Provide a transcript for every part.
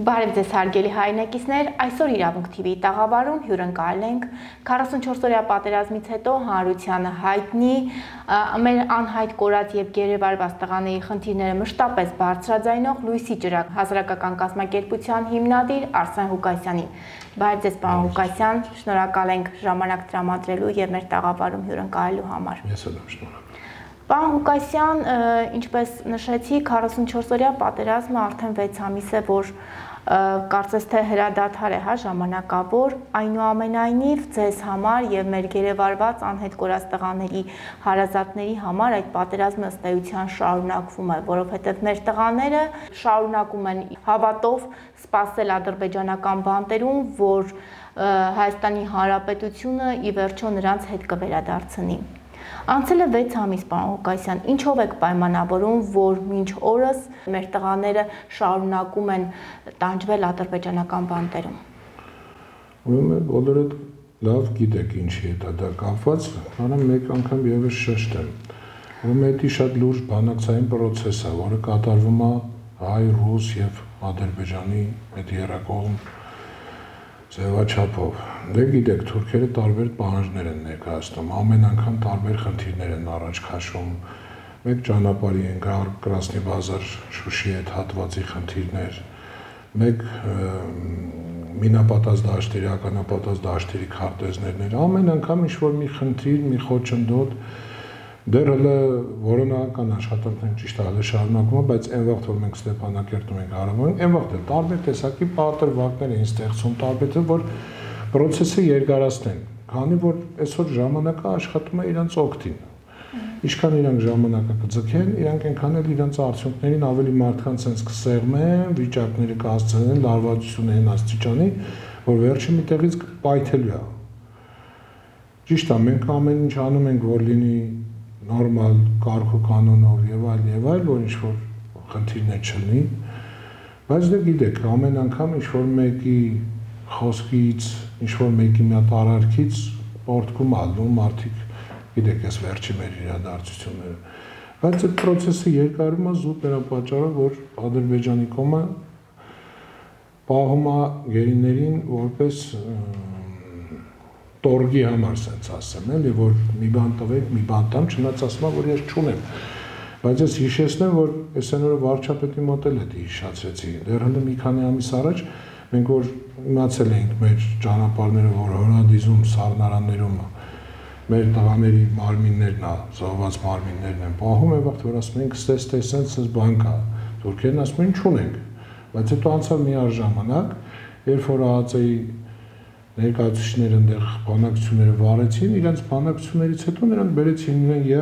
Բարև ձեզ հարգելի հայրենակիցներ, այսօր իրավունք TV-ի տաղավարում հյուրընկալ ենք 44-օրյա պատերազմից հետո հանրությանը հայտնի մեր անհայտ կորած եւ գերեվարված տղաների խնդիրները մշտապես բարձրաձայնող Լույսի ճրագ հասարակական կազմակերպության հիմնադիր Արսեն Ղուկասյանին։ Բարև ձեզ պարոն Ղուկասյան, շնորհակալ ենք ժամանակ տրամադրելու եւ մեր տաղավարում հյուրընկալելու համար։ Ես էլ եմ շնորհակալ։ Պարոն Ղուկասյան, ինչպես նշեցի, 44-օրյա պատերազմը արդեն 6 ամիս է, որ կարծես թե հրադադար է, ժամանակավոր, այնուամենայնիվ ձեզ համար եւ մեր գերեվարված անհետ կորած տղաների հարազատների համար այդ պատերազմը ըստ էության շարունակվում է, որովհետեւ մեր տղաները շարունակում են հավատով սպասել ադրբեջանական բանտերում, որ Հայաստանի Հանրապետությունը ի վերջո նրանց հետ կվերադարձնի։ Անցել է 6 ամիս, պարոն Ղուկասյան, ինչով եք պայմանավորում, որ մինչ օրս մեր տղաները շարունակում են տանջվել ադրբեջանական բանտերում։ Ուրեմն բոլորը լավ գիտեք ինչի է դա կապված, hanem մեկ անգամ եւս շեշտեմ։ Ուրեմն դա շատ լուրջ բանակցային process է, որը կատարվում է հայ, ռուս եւ Ադրբեջանի այդ երկկողմ ձևաչափով։ Դե գիտեք, թուրքերը տարբեր պահանջներ են ներկայացնում, ամեն անգամ տարբեր խնդիրներ են առաջ քաշում։ Մեկ ճանապարհի են գալ Կրասնի բազար Շուշի այդ հատվածի խնդիրներ, մեկ մինապատած դաշտերի, ականապատած դաշտերի քարտեզներներ, ամեն անգամ ինչ-որ մի խնդիր, մի խոչընդոտ դեռ հələ որոնական աշխատանքներ ճիշտ է շարունակվում, բայց այն վաղ որ մենք Ստեփանակերտում ենք հարավում, այն վաղ տարբեր տեսակի պատրվակներ են ստեղծում, տարբեր որ process-ը երկարացնեն, քանի որ այսօր ժամանակը աշխատում է իրանց օգտին։ Ինչքան իրանք ժամանակը կձգեն, իրանք այնքան էլ իրանց արդյունքներին ավելի մարդկանց sense կսեղմեն, վիճակները կհասցնեն, լարվածություններին աստիճանի, որ վերջը մի տեղից պայթելու է։ Ճիշտ է, մենք ամեն ինչ անում ենք, որ լինի նորմալ կարգ ու կանոնով եւ այլ, որ ինչ-որ խնդիրներ չլինի, բայց դե գիտեք, ամեն անգամ ինչ-որ մեկի խոսքից, ինչ-որ մեկի մի հատ արարքից պորտկում ալնում մարդիկ, գիտեք, այս վերջի մեր իրադարձությունները, բայց այդ process-ը երկարում է զուտ նրա պատճառով, որ Ադրբեջանի կողմը պահում է գերիներին որպես տորգի համար sense ասեմ, էլի որ մի բան տվեք, մի բան տամ, չնայած ասում եմ, որ ես չունեմ։ Բայց ես հիշեցնեմ, որ այսօր օրը վարչապետի մոտ էլ դա հիշացրեցի։ Դեռ հենց մի քանի ամիս առաջ մենք որ իմացել էինք մեր ճանապարհները, որ հորադիզում, սառնարաններում մեր տղաների մարմիններն է, զոհված մարմիններն են պահում, եւ վաղ որ ասում ենք, sense բան կա։ Թուրքերն ասում են չունենք։ Բայց հետո անցավ մի առ ժամանակ, երբ որ ԱԱԾ-ի ներկայացուցիչները այնտեղ բանակցությունները վարեցին, իրենց բանակցություններից հետո նրանք բերեցին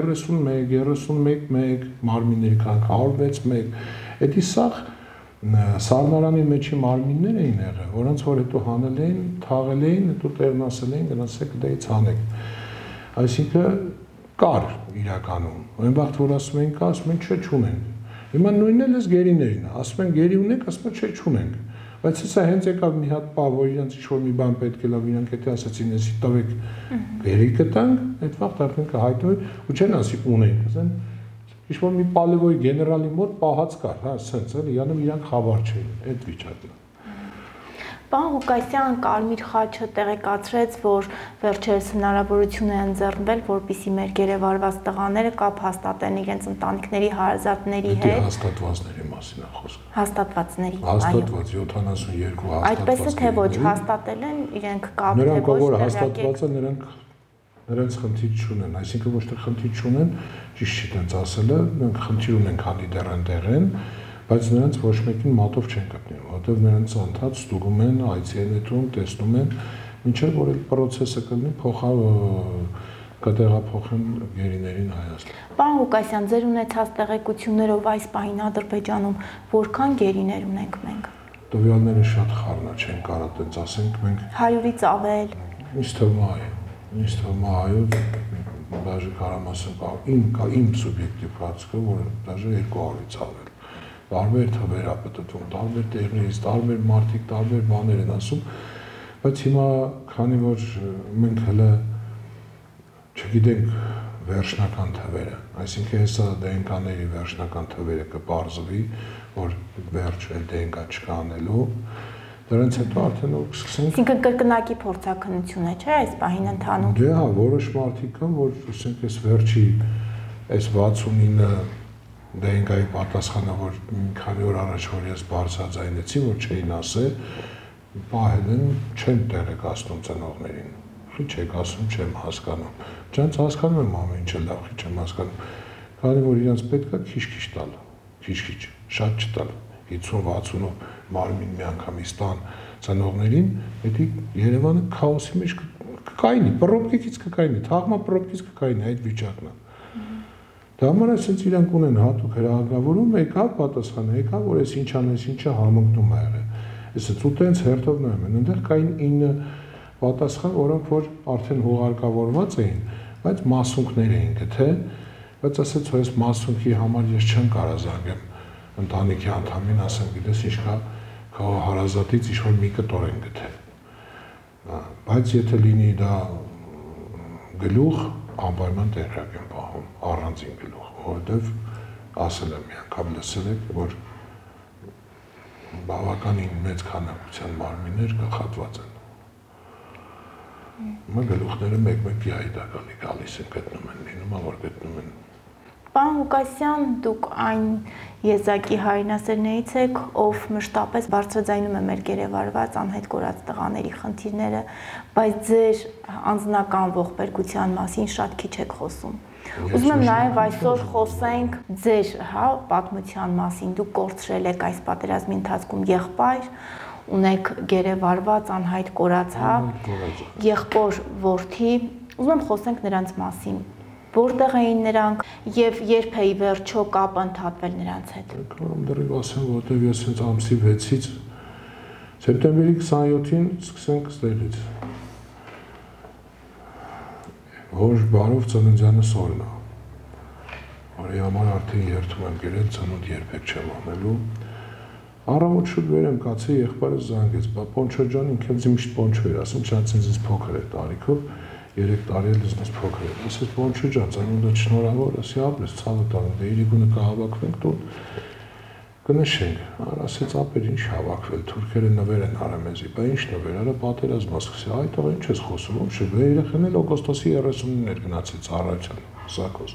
31 մարմինների քանք 106 Էդի սաղ սառնարանի մեջի մարմիններ էին եղել, որոնց որ հետո հանել էին, թաղել էին, հետո տեղն ասել էին, գնացեք դից հանեք։ Այսինքն կար իրականում։ Այն վաղ որ ասում են կա, ասում են չէ, չունենք։ Հիմա նույնն էլ էս գերիներին է, ասում են գերի ունենք, ասում են չէ, չունենք։ Բայց հեսա հենց եկավ մի հատ բան, որ իրենց ինչ-որ մի բան պետք է լավ, իրանք եթե ասացին, էսի տվեք գերի կտանք, այդ վաղ արդեն կհայտնվի ու չեն ասի ունենք, ասեն ինչ-որ մի պալևոյի գեներալի մոտ պահած կար, սենց էլ, իրանք խաբար չէին, այդ վիճակն է։ Պարոն Ղուկասյան, Կարմիր խաչը տեղեկացրեց, որ վերջերս հնարավորություն է ընձեռնվել, որպեսզի մեր գերեվարված տղաները կապ հաստատեն իրենց ընտանիքների հարազատների հետ։ Հաստատվածների մասին է խոսքը։ Հաստատվածների, հաստատված 72 հաստատված։ Այդպես է թե ոչ, հաստատել են իրենք կապ, թե ոչ։ Նրանք որ հաստատված են, նրանց խնդիր չունեն, այսինքն ոչ թե խնդիր չունեն, ճիշտ չի տենց ասելը, նրանք խնդիր ունեն, քանի դեռ այնտեղ են, բայց նրանց ոչ մեկին մատով չեն գտնում, որովհետև նրանց անդադ ստուգում են, այցի են նետում, տեսնում են, մինչև որ այդ process-ը կլինի, կտեղափոխեն գերիներին Հայաստան։ Պարոն Ղուկասյան, ձեր ունեցած տեղեկություններով այս պահին Ադրբեջանում որքան գերիներ ունենք մենք։ Տվյալները շատ խառնա չեն կարա տենց ասենք մենք 100-ից ավել։ Ինձ թվում է այո, դաժե կարամ ասեմ, իմ սուբյեկտիվ կարծիքը, որ դաժե 200-ից ավել։ Տարբեր թվեր է պտտվում, տարբեր տեղներից, տարբեր մարդիկ, տարբեր բաներ են ասում, բայց հիմա քանի որ մենք հələ չգիտենք վերջնական թվերը, այսինքն հեսա դենկաների վերջնական թվերը կպարզվի, որ վերջ էլ դենգա չկանելու, դրանից հետո արդեն ու սկսենք։ Այսինքն կրկնակի փորձաքննություն է, չէ՞, այս պահին ընթանում։ Դե հա, որոշ մարդիկ կան, որ ասենք այս վերջի այս 69 դենգայի պատասխանը, որ մի քանի օր առաջ որ ես բարձրաձայնեցի, որ չէին ասել, պահել են, չեմ տեղեկացնում ծնողներին։ Խիչ եք ասում, չեմ հասկանում։ Ջանց հասկանում եմ ամեն ինչը լավ, խիչ եմ հասկանում։ Քանի որ իրենց պետք է քիչ-քիչ տալ, քիչ-քիչ, շատ չտալ, 50-60-ով մարմին մի անգամից տան ծնողներին, դա Երևանը քաոսի մեջ կկայնի, պրոբկից կկայնի, թաղմա պրոբկից կկայնի այդ վիճակն է։ Դա համար այսպես իրանք ունեն հատուկ հրահանգավորում, եկավ պատասխանը, եկավ որ այս ինչ անես, ինչը համընկնում է եղել։ Այսպես ու տենց հերթով նայում են, այնտեղ կային 9 պատասխան, որոնք որ արդեն հուղարկավորված էին, բայց մասունքներ էին գտե, բայց ասեց որ այս մասունքի համար ես չեմ կարող զանգեմ ընտանիքի անդամին, ասեմ գիտես ինչ կա, քո հարազատից ինչ որ մի կտոր են գտել։ Բայց եթե լինի դա գլուխ, անպայման տեղյակ եմ պահում, առանձին գլուխ, որովհետև ասել եմ մի անգամ լսել եք, որ բավականին մեծ քանակության մարմիններ կախատված են։ Մա գլուխները մեկ-մեկ հայդակալի գալիս են գտնում են, լինում է որ գտնում են։ Պարոն Ղուկասյան, դուք այն եզակի հայրենասերներից եք, ով մշտապես բարձրաձայնում է մեր գերեվարված անհետ կորած տղաների խնդիրները, բայց ձեր անձնական ողբերգության մասին շատ քիչ եք խոսում։ Ուզում եմ նաև այսօր խոսենք ձեր, պատմության մասին։ Դուք կորցրել եք այս պատերազմի ընթացքում եղբայր, ունեք գերեվարված անհայտ կորած, եղբոր որդի։ Ուզում եմ խոսենք նրանց մասին։ Որտեղ էին նրանք եւ երբ է ի վերջո կապը ընդհատվել նրանց հետ։ Կարող դեռ ասեմ, որտեղ ես հենց ամսի 6-ից սեպտեմբերի 27-ին սկսենք ստեղից։ Հոր բարով ծննդյանս օրն է։ Որի համար արդեն երթում եմ գերել ծնունդ երբեք չեմ անելու։ Առավոտ շուտ վեր եմ կացի, եղբայրս զանգեց, բա Պոնչո ջան, ինքնից միշտ Պոնչո էր ասում, շատ ինձ փոքր է տարիքով, 3 տարի էլ ինձ փոքր է։ Ասեց Պոնչո ջան, ծնունդը շնորհավոր, ասի ապրես, ցավը տան, դե իրիկունը կհավաքվենք տուն, կնշենք։ Ասեց ապեր ինչ հավաքվել, թուրքերը նվեր են արել մեզի, բա ինչ նվեր, արա պատերազմ ասեցի, այ տղա ինչ ես խոսում, ոչ է, երեխան էլ օգոստոսի 30-ին էր գնացել ծառայության, Սակոս։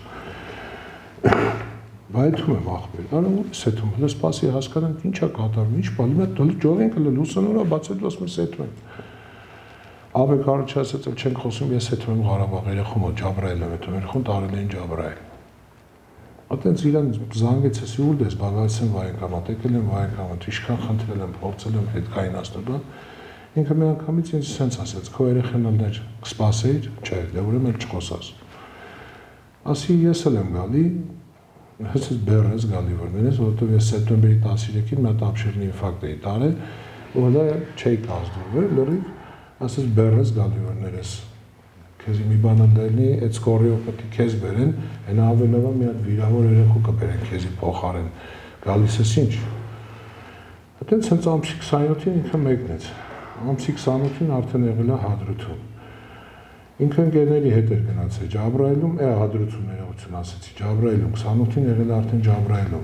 Բայթում եմ ախպեր, արա ուրս հետում, հլը սպասի հասկանանք ինչա կատարվում, ինչ բալի մատ դոլի ջող ենք հլը լուսանորա բացել դոս մեր սետում ենք։ Աբեք առաջ ասեց, էլ չենք խոսում, ես հետում եմ Ղարաբաղ երեխում ու Ջաբրայել եմ հետում, երեխուն տարել էին Ջաբրայել։ Ատենց իրան զանգեց էսի ուր դես, բաղացեմ վայենկամատ, եկել եմ վայենկամատ, իշքան խնդրել եմ, փորձել եմ հետ կայնացնել, բա ինքը մի անգամից ինձ սենց ասեց, քո երեխաներն կսպասեիր, չէ, դե ուրեմն չխոսաս։ Ասի ես էլ եմ գալի, հենց բեռես գալի որ մենես, որովհետև ես սեպտեմբերի 13-ին մի հատ ապշերնի ինֆարկտ էի տարել, ու հələ չէի կազդուրվել, լրիվ ասես բեռես գալի որ ներես, քեզի մի բան ընդելնի, այդ սկորիով պետք է քեզ բերեն, հենա ավելովա մի հատ վիրավոր երեխու կբերեն քեզի փոխարեն, գալիս ես ինչ։ Այդտենց հենց ամսի 27-ին ինքը մեկնեց, ամսի 28-ին արդեն եղել է հադրութում։ Ինքը ընկերների հետ էր գնացել Ջաբրայելում, հադրություն ներողություն ասեցի, Ջաբրայելում, 28-ին եղել է արդեն Ջաբրայելում։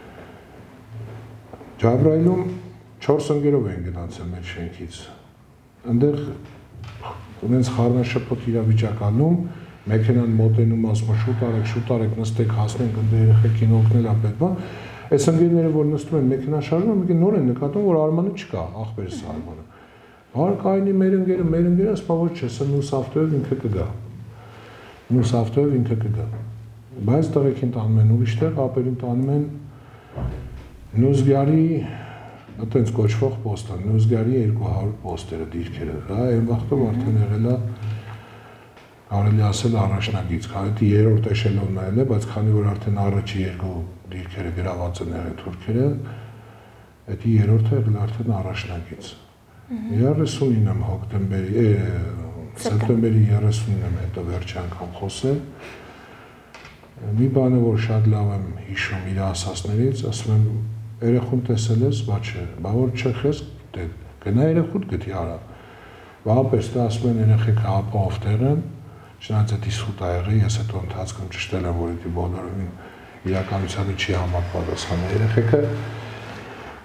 Ջաբրայելում 4 ընկերով էին գնացել մեր շենքից։ Այնտեղ ունենց խառնաշփոթ իրավիճականում, մեքենան մոտենում ասում շուտ արեք, նստեք, հասնենք, ընդ երեխեքին օգնել ա պետք, բա։ Այս ընկերները որ նստում են մեքենա շարժում, մենք նոր են նկատում, որ Արմանը չկա, ախպերս Արմանը։ Հարկայինի մեր ընկերը ասում որ չէ, սա նույս ավտոյով ինքը կգա։ Նույս ավտոյով ինքը կգա։ Բայց տղեկին տանում են ուրիշ տեղ, ապերին տանում են Նուզգարի այդպես կոչվող պոստը, Նուզգարի 200 պոստերը, դիրքերը, հա, այն վաղտով արդեն եղել է կարելի ասել առաջնագիծ, քանի երրորդ էշելոնն է, բայց քանի որ արդեն առաջի երկու դիրքերը գրաված են եղել թուրքերը, այդ երրորդը եղել արդեն առաջնագիծ։ 39-ին եմ սեպտեմբերի 30-ին եմ հետո վերջի անգամ խոսել։ Մի բանը, որ շատ լավ եմ հիշում իր ասածներից, ասում եմ երեխուն տեսել ես, բա չէ, բա որ չխես, գնա երեխուդ գտի արա։ Բա պես դա ասում են երեխեքը ապահով տեղ են, չնայած դա սուտ ա եղել, ես հետո ընթացքում ճշտել եմ, որ դա բոլորովին իրականությանը չի համապատասխանում։ Երեխեքը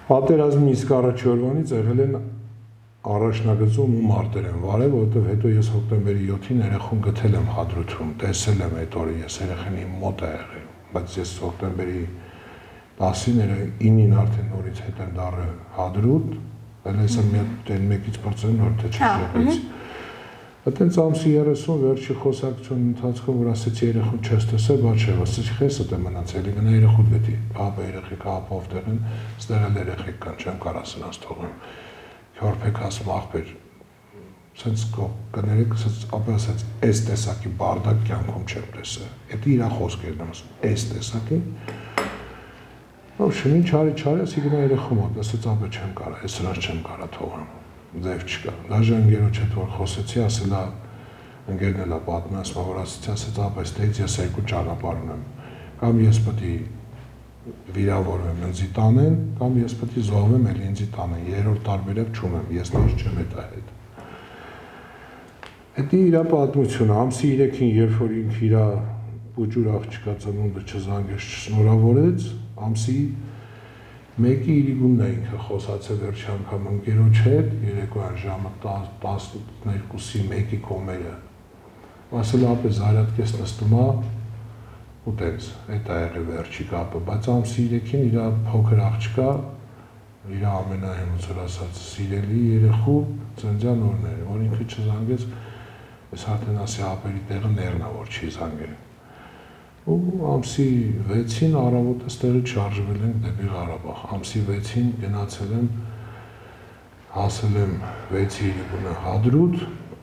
Պատերազմի իսկ առաջի օրվանից եղել են առաջնագծում ու մարտեր են վարել, որովհետև հետո ես հոկտեմբերի 7-ին երեխուն գտել եմ Հադրութում, տեսել եմ այդ օրը, ես երեխան իմ մոտ է եղել, բայց ես հոկտեմբերի 10-ին 9-ին արդեն նորից հետ եմ դառը Հադրութ, այլ հեսա մի հատ 1-ից պրծեն նոր թե չշեղեց։ Այդտենց ամսի 30 վերջի խոսակցության ընթացքում որ ասեցի երեխուն չես տեսել, բա չէ, ասեցի խես դե մնացել, գնա երեխուդ գտի, ապա երեխեք ապով դերն, ստեղ էլ երեխեք կան, չեմ կարա սրանց թողեմ։ Քյորփեք ասում ախպեր, սենց կներեք, ապա ասած, այս տեսակի բարդակ կյանքում չեմ տեսել։ Դա իր խոսքերն եմ ասում, այս տեսակի։ Ո՞վ շնին չարի, ասի գնա երեխու մոտ, ասած ապա չեմ կարա, այս սրանց չեմ կարա թողեմ։ Ձև չկա։ Դաժե ընկերոջ հետ որ խոսեցի, ասելա ընկերն էլա պատմում, ասում որ ասեցի, ասած ապա այստեղից ես երկու ճանապարհ ունեմ։ Կամ ես պետք է վիրավորվեմ, ինձի տանեն, կամ ես պետք է զոհվեմ, էլ ինձի տանեն։ Երրորդ տարբերակ չունեմ, ես լույս չեմ հետա հետ։ Դա իր պատմությունը, ամսի 3-ին, երբ որ ինքը իր բուջուր աղջկա ծնունդը չզանգեց, չշնորհավորեց, ամսի 1-ի իրիկունն է ինքը խոսացել վերջի անգամ ընկերոջ հետ, երեկոյան ժամը 12-ի 1-ի կոմերը։ Ասել ապես Զարյատկես նստում է ու տենց, այդ է եղել վերջի կապը, բայց ամսի 3-ին իր փոքր աղջկա, իր ամենայն ոնց որ ասած սիրելի երեխու ծննդյան օրն էր, որ ինքը չզանգեց, ես արդեն ասի ապերի տեղը ներնա, որ չի զանգել։ Ու ամսի 6-ին առավոտը ստեղից շարժվել ենք դեպի Ղարաբաղ, ամսի 6-ին գնացել եմ, հասել եմ 6-ի իրիկունը Հադրութ,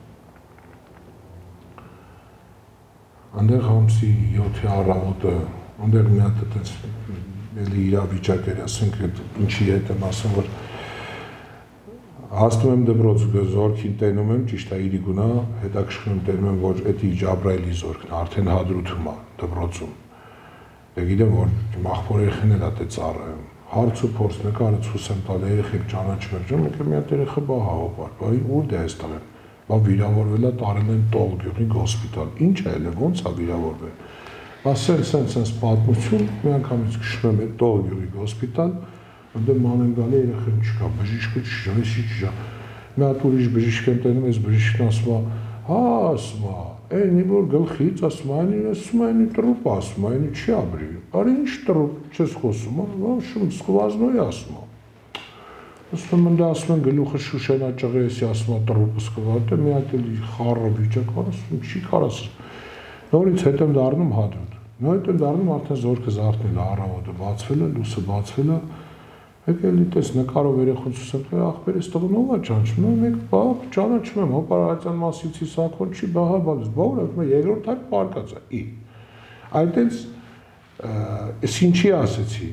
այնտեղ ամսի 7-ի առավոտը, այնտեղ մի հատ այդպես էլի իրավիճակ էր, ասենք ինչի հետ եմ ասում, որ հասնում եմ դպրոց, զորքին տենում եմ, ճիշտ է իրիկունա, հետաքրքրում տենում եմ, որ էդի Ջաբրայելի զորքն արդեն Հադրութում է դպրոցում։ Դե գիտեմ, որ իմ աղբոր երեխեն էլ է ծառը եմ։ Հարց ու փորձ նկարը ցույց եմ տալ, երեխեք ճանաչում եք, ջան, մի հատ երեխա բա հավապար, բա ուր դե էս տղեն։ Բա վիրավորվել է, տարել են Տողգյուղի հոսպիտալ։ Ինչ է ելը, ոնց է վիրավորվել։ Ասել սենց պատմություն, մի անգամից քշում եմ այդ Տողգյուղի հոսպիտալ, այնտեղ մանենգալի երեխան չկա, բժիշկը չկա, էսի չկա։ Մի հատ ուրիշ բժիշկ եմ տենում, այս բժիշկն ասում է, հա, ասում է, այնի որ գլխից ասում է, այնի տրուպ ասում է, այնի չի ապրի։ Արի ինչ տրուպ, չես խոսում, շում սկվազնոյ ասում է։ Ասում եմ, դա ասում են գլուխը շուշենա ճղի, էսի ասում է տրուպը սկվա, դե մի հատ էլի խառը վիճակ, ասում չի կարաս։ Նորից հետ եմ դառնում Հադրութ։ Նորից եմ դառնում արդեն զորքը զարթնել է, առավոտը բացվել է, լույսը բացվել է։ Եկել դες նկարով երեխուն ցույց տալ, ախպեր էս տղան ով է ճանաչում, մեկ բա ճանաչում եմ, հոպարացիան մասիցի սակոն չի, բա հա, բա որ երկրորդ հայտ պարկած է։ Այդտենց էս ինչի ասեցի,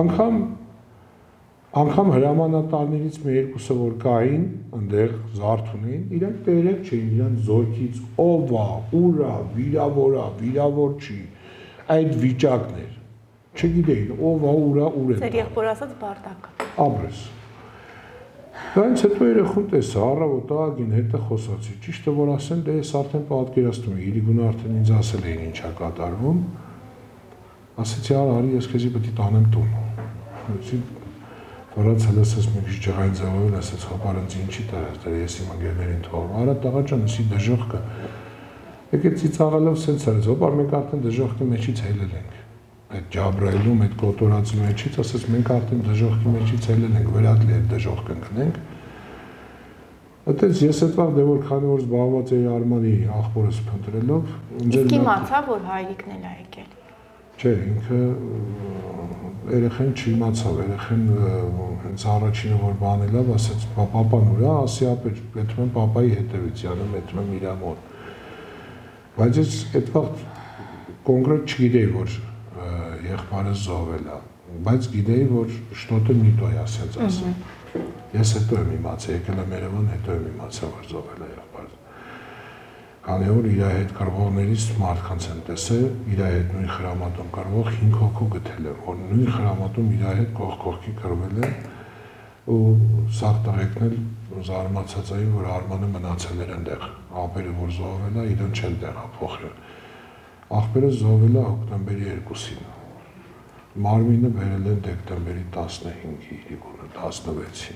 անգամ հրամանատարներից մի երկուսը որ կային, այնտեղ Զարթունին, իրանք տերեք չէին, իրանք զորքից ով է, ուր է, վիրավոր չի, այդ վիճակն էր։ Չգիտեին, ով է, ուր է, ուր է։ Ձեր եղբոր ասած բարդակ։ Ապրես։ Դրանից հետո երեխուն տեսա, առավոտ ագին հետը խոսացի, ճիշտ է որ ասեն, դե ես արդեն պատկերացնում եմ, իրիկունը արդեն ինձ ասել էին ինչ է կատարվում, ասեցի արի ես քեզի պետք է տանեմ տուն։ Ասեցի վրացել ես մի քիչ ջղային ձևով, ասեց հապարենց ինչի տարած, դե ես իմ ընկերներին թողում, արա տղա ջան, ասի դժոխ կա։ Եկեք ծիծաղելով սենց արեց, հոպար մենք արդեն դժոխքի մեջից հելել ենք։ Այդ Ջաբրայելում, այդ կոտորածի մեջից, ասես մենք արդեն դժոխքի մեջից հելել ենք, վերադլի այդ դժոխք ընկնենք։ Այդպես ես այդվաղ դե որ քանի որ զբաղված էի Արմանի աղբորս փնտրելով, իսկ իմացա, որ հայրիկն էլ է եկել։ Չէ, ինքը երեխեն չիմացավ, երեխեն հենց առաջինը որ բանելավ, ասեց պապան ուր է, ասի ապեր, պետում եմ պապայի հետևից յանում, պետում եմ իր մոտ։ Բայց ես այդվաղ կոնկրետ չգիտեի, որ եղբայրս զոհվել է, բայց գիտեի, որ շտոտը նիտո է ասենց ասում։ Ես հետո եմ իմացել, եկել եմ Երևան, հետո եմ իմացել, որ զոհվել է եղբայրս։ Քանի որ իր հետ կռվողներից մարդկանց եմ տեսել, իր հետ նույն խրամատում կռվող 5 հոգու գտել եմ, որ նույն խրամատում իր հետ կողքի կռվել են ու սաղ տղեկն էլ զարմացած էին, որ Արմանը մնացել էր այնտեղ, աղբերը որ զոհվել է, իրեն չեն տեղափոխել։ Աղբերը զոհվել է հոկտեմբերի 2-ին։ Մարմինը բերել են դեկտեմբերի 15-ի իրիկունը 16-ին։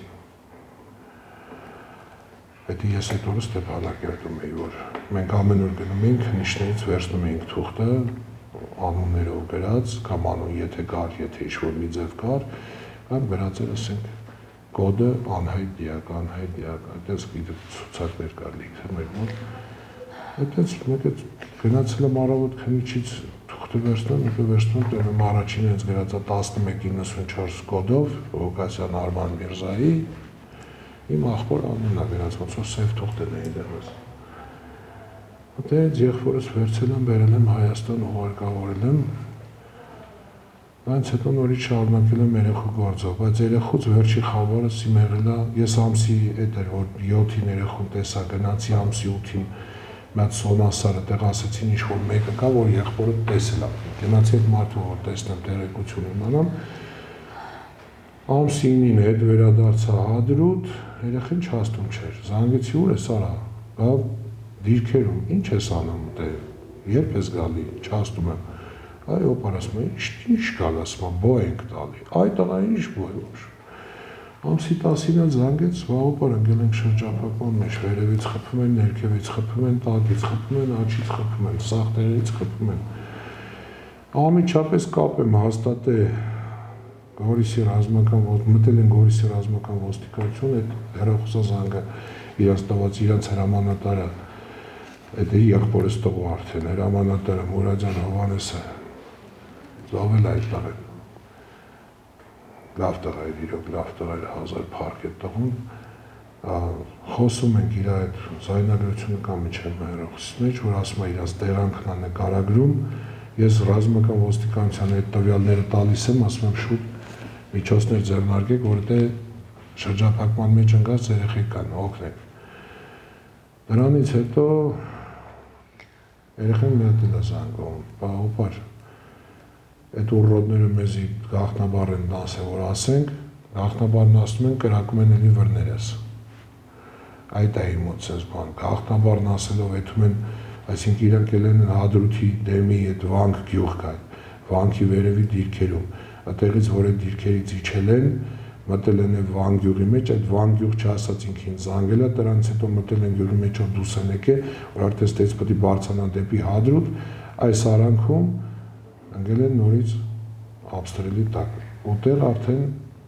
Պետք է ես այդ օրը Ստեփանակերտում էի, որ մենք ամեն օր գնում էինք քննիչներից վերցնում էինք թուղթը անուններով գրած, կամ անուն եթե կար, եթե ինչ-որ մի ձև կար, կամ գրածել ասենք կոդը անհայտ դիակ, այդպես ցուցակներ կար լիքը մեր մոտ։ Այդպես մեկ գնացել եմ առավոտ քննիչից թուղթը վերցնում, դեռ առաջինը ինձ գրածա 1194 կոդով Ղուկասյան Արման Միրզայի, իմ ախպոր անունն է գրած, ոնց որ սև թուղթն էի դեռս։ Դե եղբորս վերցել եմ, բերել եմ Հայաստան, ուղարկավորել եմ, այնց հետո նորից շարունակել եմ երեխու գործով, բայց երեխուց վերջի խավարս իմ եղել է, ես ամսի էդ էր, որ 7-ին երեխուն տեսա, գնացի ամսի 8-ին Մատ Սոնասարը տեղ ասեցին ինչ-որ մեկը կա, որ եղբորը տեսել է, գնացի այդ մարդու, որ տեսնեմ տեղեկություն իմանամ, ամսի 9-ին հետ վերադարձա Հադրութ, երեխին չաստում չէր, զանգեցի ուր ես արա, դիրքերում, ինչ ես անում, երբ ես գալի, չաստում եմ, այ օպար ասում եմ, ինչ գալ ասում եմ, բո ենք տալի, այ տղա ինչ բո է որ, ամսի 10-ին զանգեց, վաղոպար ընկել ենք շրջափակման մեջ, վերևից խփում են, ներքևից խփում են, տակից խփում են, աչից խփում են, սաղտերից խփում են, անմիջապես կապ եմ հաստատել Գորիսի ռազմական, մտել են Գորիսի ռազմական ոստիկանություն, այդ հեռախոսազանգը իրանց տված, իրանց հրամանատարը, այդ է եղբորս տղու արդեն, հրամանատարը Մուրադյան Հովանեսը զովել այդ տղեն, լավ տղա էր իրոք, լավ տղա էր 1000 փառք այդ տղուն, խոսում ենք իր այդ զայնագրությունը կամ միջև հեռախոսի մեջ, որ ասում է իրանց տեղանքն է նկարագրում, ես ռազմական ոստիկանության այդ տվյալները տալիս եմ, ասում եմ շուտ միջոցներ ձեռնարկեք, որտեղ շրջափակման մեջ ընկած երեխեք կան, օգնեք։ Դրանից հետո երեխեն մի հատ էլ է զանգում, պահոպար, այդ ուռոդները մեզի գաղտնաբար են դասել, որ ասենք, գաղտնաբարն ասում են, կրակում են էլի վրներես։ Այդ է իմ մոտ սենց բան, գաղտնաբարն ասելով եթում են, այսինք իրանք էլ են Հադրութի դեմի այդ վանք գյուղ կա, վանքի վերևի դիրքերում, այդտեղից, որ այդ դիրքերից իջել են, մտել են Վան գյուղի մեջ, այդ Վան գյուղ չասած ինքին զանգել է, դրանից հետո մտել են գյուղի մեջ, որ դուրս են եկել, որ արդեն ստեց պետք է բարձրանան դեպի Հադրութ, այս արանքում ընկել են նորից ապստրելի տակ, ուտեղ արդեն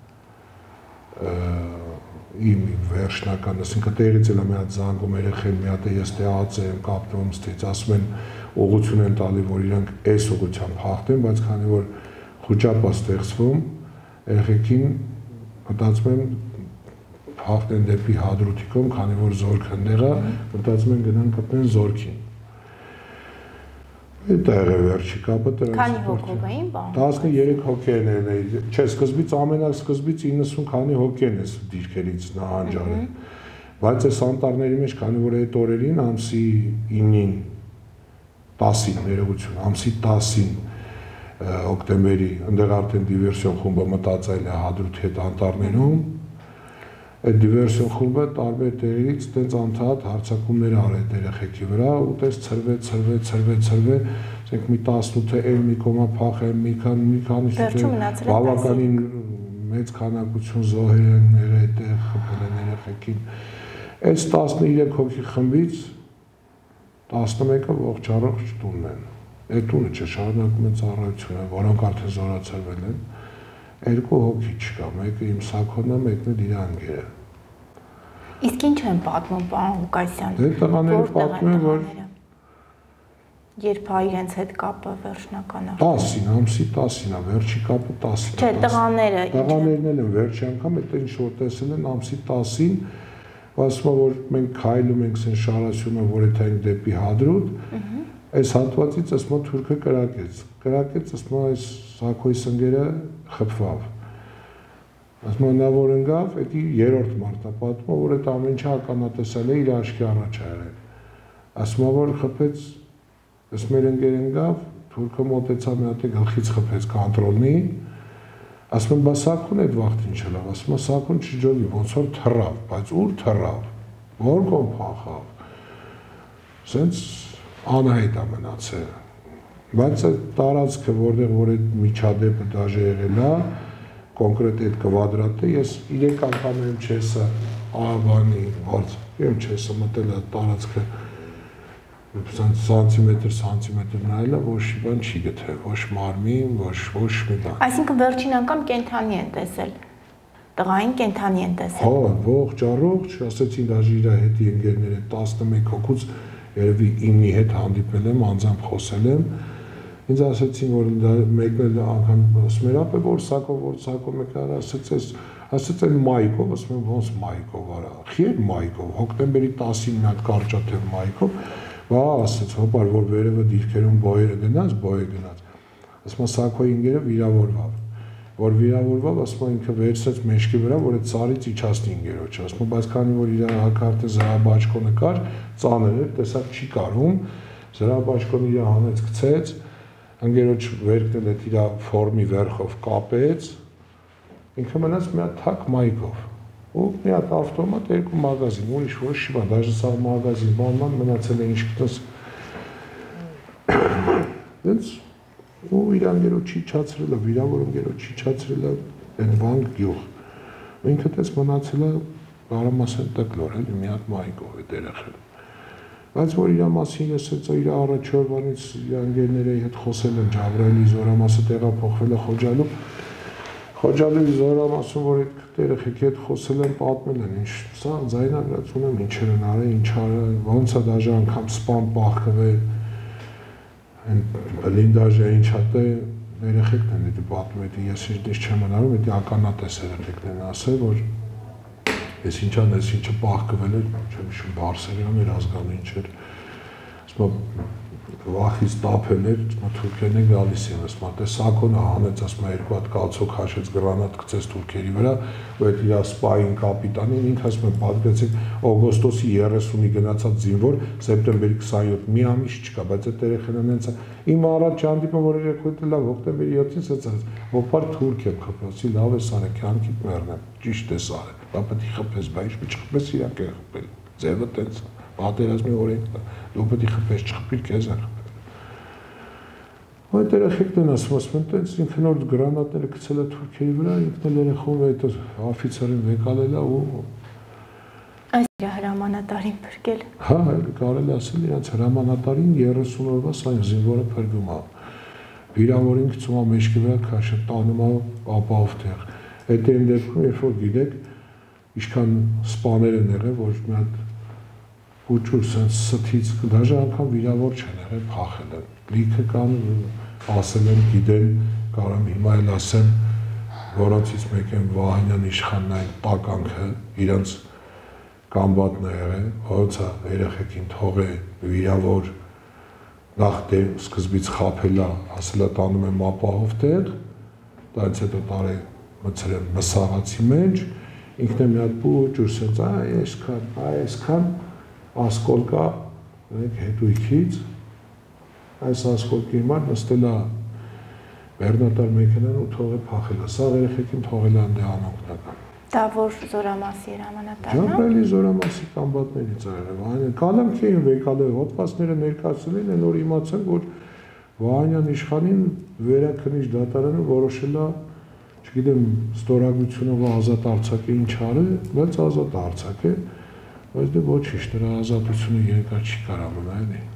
իմ վերջնական, ասինքն տեղից էլ մի հատ զանգում երեխեն, մի հատ ես տեղած եմ կապվում ստից, ասում են ուղղություն են տալի, որ իրանք այս ուղղությամբ հաղթեն, բայց քանի որ խոճապ է ստեղծվում, երեխեքին մտածում եմ հաղթեն դեպի Հադրութի կողմ, քանի որ զորքը ընդեղ է, մտածում են գնան գտնեն զորքին։ Այդ եղել վերջի կապը դրանից։ Քանի հոգով էին բան։ 13 հոգեն են, չէ, սկզբից ամենասկզբից 90 քանի հոգեն է դիրքերից նահանջարել։ Բայց այս անտառների մեջ, քանի որ այդ օրերին ամսի 9-ին 10-ին ներողություն, ամսի 10-ին օկտեմբերի, ընդեղ արդեն դիվերսիոն խումբը մտածել է Հադրութի հետ անտառներում, այդ դիվերսիոն խումբը տարբեր տեղերից տենց անդադ հարձակումներ արել երեխեքի վրա ու տես ցրվե, ասենք մի 18-ը էլ մի կոմա փախել, մի քանի բավականին մեծ քանակություն զոհեր են եղել այդտեղ խփել են երեխեքին։ Այս 13 հոգի խմբից 11-ը ողջ առողջ տունն են։ Այդ տունը շարունակում են ծառայությունը, որոնք արդեն զորացրվել են, 2 հոգի չկա, մեկը իմ Սաքոնն է, մեկն էլ իր անգերը։ Իսկ ինչ են պատմում, պարոն Ղուկասյան։ Դե տղաները պատմում են, որ երբ իրենց հետ կապը վերջնական է։ 10-ին, ամսի 10-ին է, վերջի կապը 10-ին է։ Չէ, տղաները։ Տղաներն էլ են վերջի անգամ, այդ ինչ որ տեսել են ամսի 10-ին, ասում որ մենք քայլում ենք սեն շարասյունը, որ եթե ենք դեպի Հադրութ, այս հատվածից ասում թուրքը կրակեց, ասում այս Սաքոյի սնգերը խփվավ։ Ասում նա որ ընկավ, էդի երրորդ մարդը պատմում, որ այդ ամեն ինչը ականատեսել է իր աչքի առաջ եղել։ Ասում որ խփեց, ըստ մեր ընկեր ընկավ, թուրքը մոտեցավ մի հատ գլխից խփեց կոնտրոլնի, ասում բա Սաքոն այդ վաղտ ինչ ելավ, ասում Սաքոն չջողի, ոնց որ թռավ, բայց ուր թռավ, որ կողմ փախավ։ Սենց անհայտ է մնացել։ Բայց այդ տարածքը, որտեղ որ այդ միջադեպը դաժե եղել է, կոնկրետ այդ կվադրատը, ես 3 անգամ եմ չեսա աղավանի հարց, եմ չեսա մտել այդ տարածքը սանտիմետր նայելա, ոչ բան չի գտել, ոչ մարմին, ոչ մի բան։ Այսինքն վերջին անգամ կենթանի են տեսել։ Տղային կենթանի են տեսել։ Հա, ողջ առողջ, ասեցին դաժե իր հետի ընկերները 11 հոգուց երևի 9-ի հետ հանդիպել եմ, անձամբ խոսել եմ։ Ինձ ասեցին, որ մեկն էլ անգամ ասում էր, ապե որ սակով մեկ արա ասեց այն մայկով, ասում եմ ոնց մայկով արա։ Խիեր մայկով, հոկտեմբերի 10-ին մի հատ կարճատև մայկով, բա ասեց, հոպար որ վերևը դիրքերում բոյերը գնաց։ Ասում սակոյի ինգերը վիրավորվավ։ Որ վիրավորվավ, ասում ինքը վերցրեց մեջքի վրա, որ այդ ծառից իջացնի ինգերոջը։ Ասում բայց քանի որ իր հակարտը զրահաբաճկոնը կար, ծանր էր, տեսակ չի կարում, զրահաբաճկոնը իր հանեց գցեց, ընկերոջ վերքն էլ իր ֆորմի վերխով կապեց, ինքը մնաց մի հատ թակ մայկով։ Ու մի հատ ավտոմատ, 2 մագազին, ուրիշ ոչ չի բան, դաժե սա մագազին, բանման մնացել է ինչ գտնես։ Դենց ու իր ընկերոջի իջացրել է, վիրավոր ընկերոջի իջացրել է այդ վանք գյուղ։ Ինքը դες մնացել է բարամասեն տկլոր, էլի մի հատ մայկով է երեխան։ Բայց որ իր մասին ես իր առաջ օրվանից իր ընկերների հետ խոսել եմ, Ջաբրայելի զորամասը տեղափոխվել է Խոջալի զորամասում, որ այդ երեխեքի հետ խոսել են, պատմել են, ինչ սա ձայնագրած ունեմ, ինչեր են արել, ինչ արել, ոնց է դաժե անգամ սպամ պահկվել, բլինդաժը ինչ հատ է, երեխեքն են դա պատմում, դա ես ինչ չեմ անարում, դա ականատես երեխեքն են ասել, որ ես ինչան ես ինչը պահկվել էր, չեմ հիշում Բարսելոն էր ազգանու ինչ էր, ասում վախից տապել էր, թուրքերն են գալիս են, ասում տես Սակոնը հանեց, ասում 2 հատ կալցոկ հաշեց գրանատ գցեց թուրքերի վրա, ու այդ իր սպային կապիտանին ինքը ասում է պատկերացեք օգոստոսի 30-ի գնացած զինվոր, սեպտեմբերի 27 մի ամիս չկա, բայց այդ երեխան հենց իմ առաջ հանդիպում որ երեխույթը լավ հոկտեմբերի 7-ից ասած, ոպար թուրք եմ խփացի, լավ է սարը, կյանքիդ մեռնեմ, ճիշտ է սարը, բա պետք է խփես, բայց ինչ չխփես իրանք է խփել, ձևը տենց պատերազմի օրենքն է, դու պետք է խփես, չխփիր քեզ է խփել։ Այդ երեխեքն են ասում են, տենց ինքը նոր գրանատները գցել է թուրքերի վրա, ինքն էլ երեխուն այդ օֆիցերին վեկալել է ու այս իր հրամանատարին փրկել։ Հա, կարելի ասել իրանց հրամանատարին 30 օրվա սա զինվորը փրկում է։ Վիրավորին գցում է մեջքի վրա քաշը տանում է ապահով տեղ։ Այդ այն դեպքում, երբ որ գիտեք, ինչքան սպաներ են եղել, որ մի հատ ուջուր sense սթից դաժե անգամ վիրավոր չեն եղել, փախել են։ Լիքը կան, ասել են, գիտեն, կարամ հիմա էլ ասեմ, որոնցից մեկ են Վահանյան իշխանն այն տականքը, իրանց կամբատն է եղել, ոնց է երեխեքին թողե վիրավոր նախ սկզբից խաբել է, ասել է տանում եմ ապահով տեղ, դրանից հետո տարել մցրել են մսաղացի մեջ, ինքն է մի հատ բուջուր sense, այսքան ասկոլ կա, հետույքից, այս ասկոլկի համար նստել է բեռնատար մեքենան ու թողել փախել է, սա երեխեքին թողել է անդե անօգնական։ Դա որ զորամասի հրամանատարն է։ Ջաբրայելի զորամասի կամբատներից է եղել, կալանք էին վեկալել, հոդվածները ներկայացրել են, նոր իմացան, որ Վահանյան իշխանին վերաքննիչ դատարանը որոշել է, չգիտեմ, ստորագրությունով ազատ արձակ է ինչ արել, բայց ազատ արձակ է, բայց դե ոչինչ, նրա ազատությունը երկար չի կարող մնալ, էլի։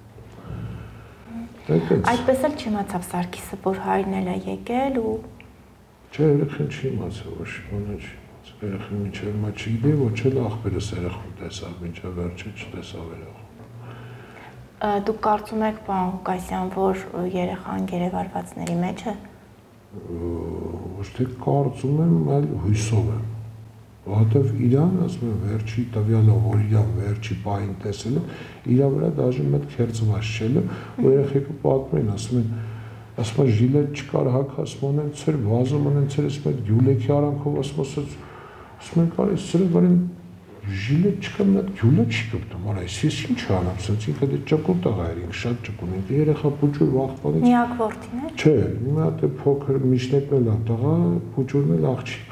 Այդպես էլ չիմացավ Սարգիսը, որ հայրն էլ է եկել ու Չէ, երեխան չի իմացավ, ոչ բանը չի իմացավ, երեխան մինչև հիմա չգիտի, ոչ էլ աղբերս երեխան տեսավ, մինչև վերջը չտեսավ երեխան։ Դուք կարծում եք, պարոն Ղուկասյան, որ երեխան գերեվարվածների մեջ է։ Ոչ թե կարծում եմ, այլ հույսով եմ։ Որովհետև իրան, ասում եմ, վերջի տվյալը, որ իրան վերջի պահին տեսել եմ, իրա վրա դաժե մեծ քերծված չել եմ, ու երեխեքը պատմում են, ասում են ժիլետ չկար հակ, ասում են ցեր վազում են ցեր ասում են գյուլեքի արանքով ասում են կարի ցերը վարին ժիլետ չկա մնա գյուլը չի կպտում, արա ես ինչ անեմ, ասած ինքը դե ճկուն տղա էր, ինքը շատ ճկուն է, երեխա փուճուր վախտանից։ Միակ որդին է։ Չէ, հիմա դե փոքր միջնեկն էլ է տղա, փուճուրն էլ աղջիկ։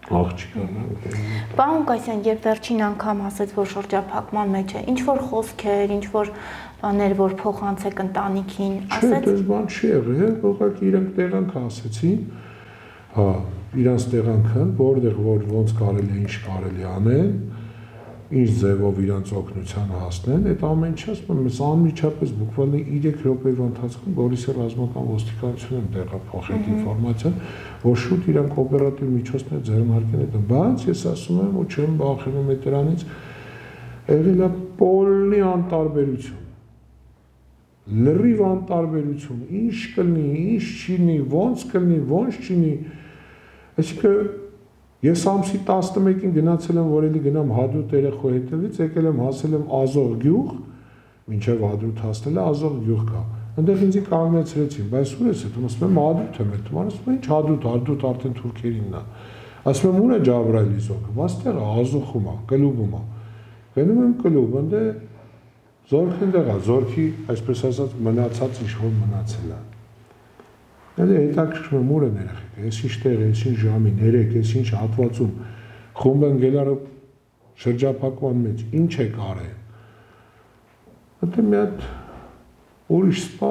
աղջիկան։ Պարոն Ղուկասյան, երբ վերջին անգամ ասեց, որ շրջափակման մեջ է, ինչ որ խոսքեր, ինչ որ բաներ, որ փոխանցեք ընտանիքին, ասեց։ Չէ, դες բան չի եղել, ուղղակի իրենք տեղանք ասեցին, հա, իրանց տեղանքը, որտեղ որ ոնց կարելի է, ինչ կարելի անել, ինչ ձևով իրանց օգնության հասնել, այդ ամեն ինչը ասում եմ, անմիջապես բուկվալի 3 րոպեվա ընթացքում Գորիսի ռազմական ոստիկանությունն տեղափոխել ինֆորմացիան, որ շուտ իրանք օպերատիվ միջոցներ ձեռնարկեն այդ, բայց ես ասում եմ ու չեմ բախվում այդ դրանից, եղել է բոլորի անտարբերություն, լրիվ անտարբերություն, ինչ կլինի, ինչ չլինի, ոնց կլինի, ոնց չլինի, այսինքն ես ամսի 11-ին գնացել եմ, որ էլի գնամ Հադրութ երեխու հետևից, եկել եմ հասել եմ Ազող գյուղ, մինչև Հադրութ հասնել է Ազող գյուղ կա։ Այնտեղ ինձ կանգնեցրեցին, բայց ուր ես հետո, ասում եմ Հադրութ եմ հետո, ասում եմ ինչ Հադրութ, Հադրութ արդեն թուրքերինն է։ Ասում եմ ուր է Ջաբրայելի զորքը, բայց տեղը Ազոխում է, Կլուբում է։ Գնում եմ Կլուբ, այնտե զորքն դեղա, զորքի, այսպես ասած, մնացած ինչ-որ մնացել է։ Այդե հետաքրքրում եմ ուր են երեխեքը, ես ինչ տեղ, ես ինչ ժամի, ներեք, ես ինչ հատվածում, խումբ են գելարը շրջափակման մեջ, ինչ է կարել։ Հետո մի հատ ուրիշ սպա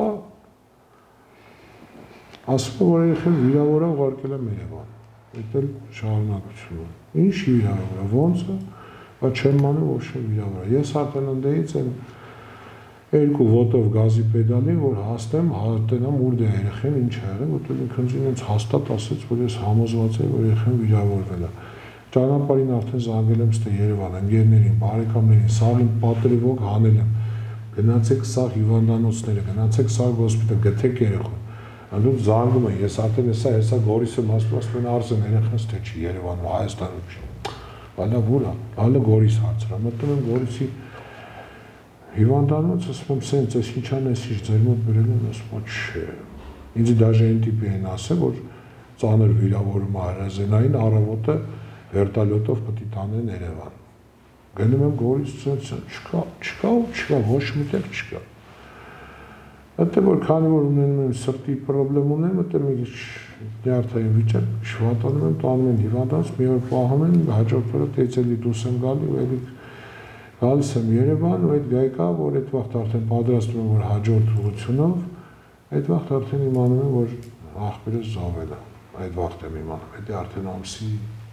ասում է, որ երեխեն վիրավորը ուղարկել եմ Երևան, այդ էլ շարունակությունը, ինչ վիրավորը, ոնց է, բայց չեմ մանում, որ շեմ վիրավորը, ես արդեն ընդեից եմ երկու ոտով գազի պեդալի, որ հասնեմ, հատենամ ուր դե երեխեն ինչ է եղել, որտեղ ինքն ինձ հաստատ ասեց, որ ես համոզված եմ, որ երեխեն վիրավորվել է։ Ճանապարհին արդեն զանգել եմ ստե Երևան, ընկերներին, բարեկամներին, սաղ իմ պատերը ոգ հանել եմ։ Գնացեք սաղ հիվանդանոցները, գնացեք սաղ հոսպիտալ, գտեք երեխուն։ Անդուր զանգում են, ես արդեն հեսա Գորիսը ասում են Արսեն երեխան ստե չի Երևանում, Հայաստանում չի։ Բալա ուր է, հալը Գորիս հարցրա, մտնում եմ Գորիսի հիվանդանոց, ասում եմ, սենց, ես ինչան ես ինչ ձեր մոտ բրել են, ասում եմ, չէ։ Ինձ դաժե այն տիպի են ասել, որ ծանր վիրավորում հարազենային առավոտը վերտալյոտով պտի տանեն Երևան։ Գնում եմ Գորիս, չկա, ոչ մի տեղ չկա։ Այդտեղ որ քանի որ ունենում եմ սրտի պրոբլեմ ունեմ, այդտեղ մի նյարդային վիճակ, շվատանում եմ, տանում են հիվանդանոց, մի օր պահում են, հաջորդ օրը տեծելի դուրս եմ գալի ու էլի գալիս եմ Երևան ու այդ գայկա, որ այդ վաղտ արդեն պատրաստում եմ, որ հաջորդ ուղղությունով, այդ վաղտ արդեն իմանում եմ, որ աղբերս զոհվել է, այդ վաղտ եմ իմանում, այդ արդեն ամսի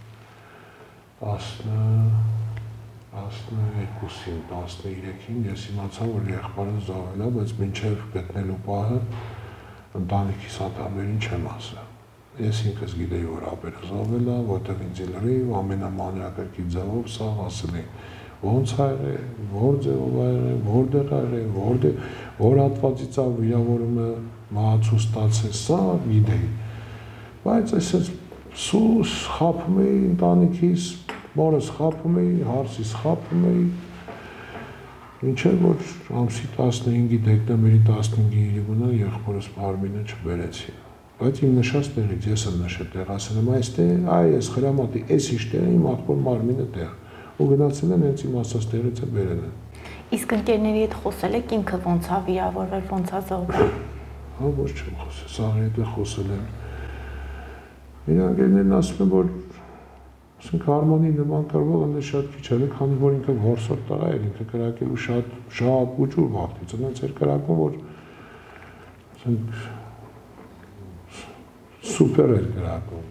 12-ին, 13-ին ես իմացա, որ եղբայրս զոհվել է, բայց մինչև գտնելու պահը ընտանիքիս անդամներին չեմ ասել։ Ես ինքս գիտեի, որ ապերը զոհվել է, որտեղ ինձ լրիվ ամենամանրակրկիտ ձևով սա ասել էին։ Ոնց է եղել, որ ձևով է եղել, որտեղ է եղել, որ հատվածից է վիրավորումը մահացու ստացել, սա գիտեի։ Բայց այսպես սուս խափում էի ընտանիքիս, մորս խափում էի, հարսիս խափում էի, մինչև որ ամսի 15-ի դեկտեմբերի 15-ի իրիվունը եղբորս մարմինը չբերեցի։ Բայց իմ նշած տեղից ես եմ նշել տեղ, ասել եմ այստեղ, այ ես խրամատի, այս ինչ տեղ իմ աղբոր մարմինը տեղ։ Ու գնացել են հենց իմ ասած տեղից է բերել են։ Իսկ ընկերների հետ խոսել եք ինքը ոնց է վիրավորվել, ոնց է զոհվել։ Հա, ոչ չեմ խոսել, սաղի հետ խոսել են։ Իմ ընկերներն ասում են, որ ասենք Արմանի նման կրվող ընդ շատ քիչ է, քանի որ ինքը որսորդ տղա էր, ինքը կրակելու շատ ուջուր վաղտից, այնց էր կրակում, որ ասենք սուպեր էր կրակում։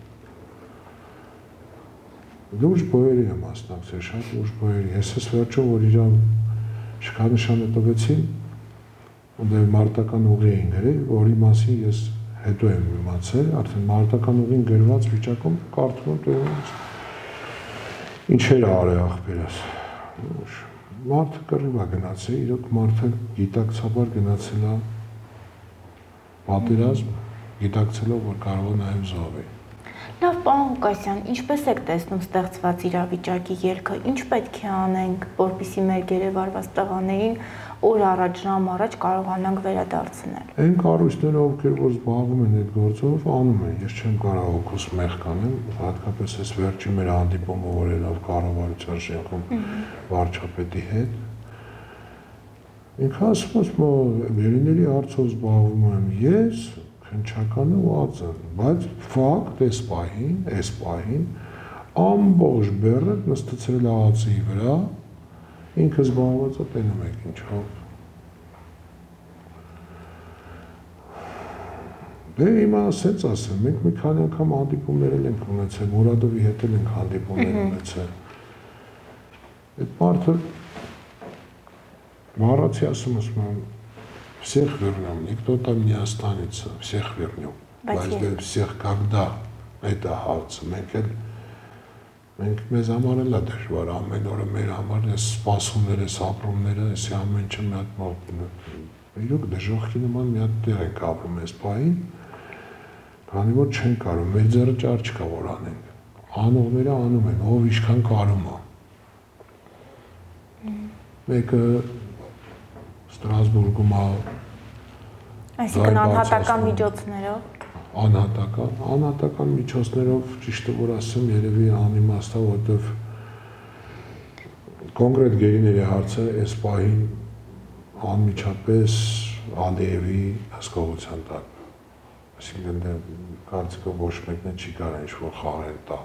Լուրջ բոյերի եմ մասնակցել, շատ լուրջ բոյերի։ Ես ես վերջում, որ իրան շքանշանը տվեցին, ունդեր մարտական ուղի էին գրել, որի մասին ես հետո եմ իմացել, արդեն մարտական ուղին գրված վիճակում կարդում եմ տերից։ Ինչեր արել աղբերս։ Մարդը կռիվ է գնացել, իրոք մարդը գիտակցաբար գնացել է պատերազմ, գիտակցելով, որ կարող է նաև զոհվել։ Լավ, պարոն Ղուկասյան, ինչպես եք տեսնում ստեղծված իրավիճակի ելքը, ինչ պետք է անենք, որպեսզի մեր գերեվարված տղաներին օր առաջ, ժամ առաջ կարողանանք վերադարձնել։ Այն կառույցները, ովքեր որ զբաղվում են այդ գործով, անում են։ Ես չեմ կարող օգուս մեղք անեմ, հատկապես այս վերջի մեր հանդիպումը, որ ելավ կառավարության շենքում վարչապետի հետ։ Ինքը ասում եմ, երիների հարցով զբաղվում եմ ես, քնչականը ու ածը, բայց ֆակտ այս պահին ամբողջ բեռը նստեցրել աղացի վրա, ինքը զբաղված է տենում եք ինչով։ Դե հիմա ասենց ասեմ, մենք մի քանի անգամ հանդիպումներ ենք ունեցել, Մուրադովի հետ ենք հանդիպումներ ունեցել։ Այդ մարդը Մարացի ասում եմ, всех вернем, никто там не останется, всех вернем։ Բայց դե всех когда это հարցը, մենք մեզ համար էլ է դժվար, ամեն օրը մեր համար այս սպասումները, ապրումները, այսի ամեն ինչը մի հատ իրոք դժոխքի նման մի հատ տեղ ենք ապրում այս պահին, քանի որ չեն կարող, մեր ձեռը ճար չկա որ անենք, անողները անում են, ով ինչքան կարում է։ Մեկը Ստրասբուրգում է, այսինքն անհատական միջոցներով Անհատական միջոցներով ճիշտը որ ասեմ երևի անիմաստ է, որովհետև կոնկրետ գերիների հարցը այս պահին անմիջապես Ալիևի հսկողության տակ։ Այսինքն դե կարծիքով ոչ մեկն չի կարող ինչ-որ խաղեր տա։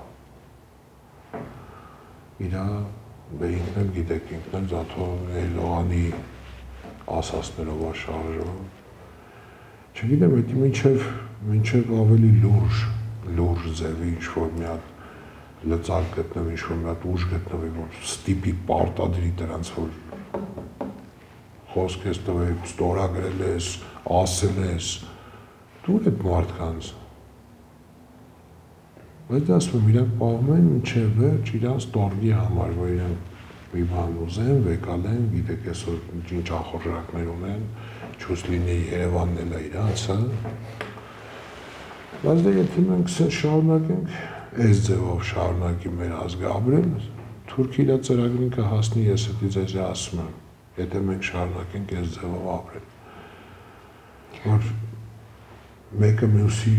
Իրա դե ինքն էլ գիտեք, ինքն էլ զաթո Էլողանի ասասներով աշարժով։ Չգիտեմ, դա մինչև ավելի լուրջ ձևի ինչ-որ մի հատ լծակ գտնվի, ինչ-որ մի հատ ուժ գտնվի, որ ստիպի պարտադրի դրանց, որ խոսք ես տվեք, ստորագրել ես, ասել ես, դուր այդ մարդկանց։ Բայց ասում եմ, իրանք պահում են մինչև վերջ իրանց տորգի համար, որ իրանք մի բան ուզեն, վեկալեն, գիտեք այսօր ինչ ախորժակներ ունեն, չուս լինի Երևանն էլ է իրանցը։ Բայց դե եթե մենք շարունակենք, այս ձևով շարունակի մեր ազգը ապրել, Թուրքիա իր ծրագրին կհասնի, ես դա ձեզ ասում եմ, եթե մենք շարունակենք այս ձևով ապրել։ Որ մեկը մյուսի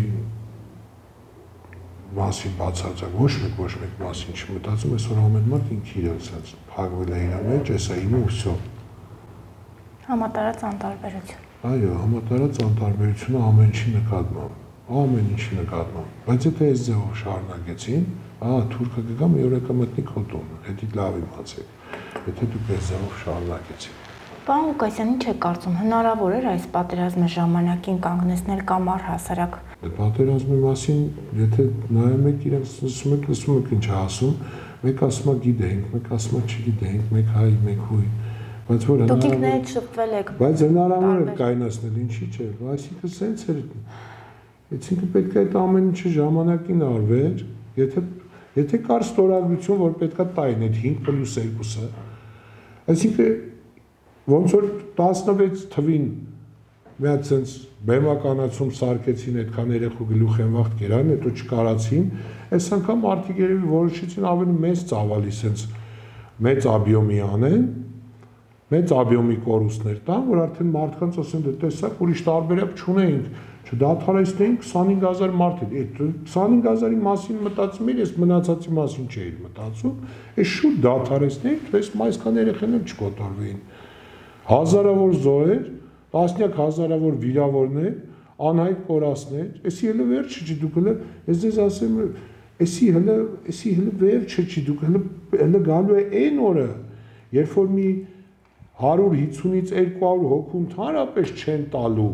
մասին բացարձակ, ոչ մեկ մասին չմտածում, այսօր ամեն մարդ ինքը իրենց փակվել է իր մեջ, էսա իմը ու всё։ Համատարած անտարբերություն։ Այո, համատարած անտարբերությունը ամեն ինչի նկատմամբ, բայց եթե այս ձևով շարունակեցին, թուրքը կգա մի օր կմտնի քո տուն, հետի լավ իմացեք, եթե դուք այս ձևով շարունակեցիք։ Պարոն Ղուկասյան, ինչ եք կարծում, հնարավոր էր այս պատերազմի ժամանակին կանգնեցնել կամ առհասարակ։ Պատերազմի մասին, եթե նայում եք իրենց լսում եք ինչ ասում, մեկ ասում է գիտենք, մեկ ասում է չգիտենք, մեկ հայ, մեկ հույն, բայց որ դուք ինքներդ շփվել եք։ Բայց հնարավոր է կայնացնել, ինչի՞ չէ, այսինքն սենց էր։ Այսինքն պետք է այդ ամեն ինչը ժամանակին արվեր, եթե կար ստորագրություն, որ պետք է տային այդ 5+2-ը, այսինքն ոնց որ 16 թվին մի հատ սենց բեմականացում սարքեցին այդքան երեխու գլուխ են վաղտ կերան, հետո չկարացին, այս անգամ մարդիկ երևի որոշեցին ավելի մեծ ծավալի սենց մեծ աբյոմի անեն, մեծ աբյոմի կորուստներ տան, որ արդեն մարդկանց ասեն դե տեսակ ուրիշ տարբերակ չունեինք, չդադարեցնեինք 25000 մարդ է, այդ 25000-ի մասին մտածում էր, ես մնացածի մասին չէի մտածում, այս շուտ դադարեցնեինք, թե այսքան երեխան էլ չկոտորվեին։ Հազարավոր զոհեր, տասնյակ հազարավոր վիրավորներ, անհայտ կորածներ, էսի հələ վերջը չի դուք հələ, ես ձեզ ասեմ, էսի հələ վերջը չի դուք հələ գալու է այն օրը, երբ որ մի 150-ից 200 հոգու ընդհանրապես չեն տալու։